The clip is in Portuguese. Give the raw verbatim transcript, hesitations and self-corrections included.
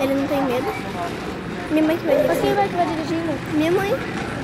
Ele não tem medo. Minha mãe que vai dirigir. Mas quem vai que vai dirigindo? Minha mãe.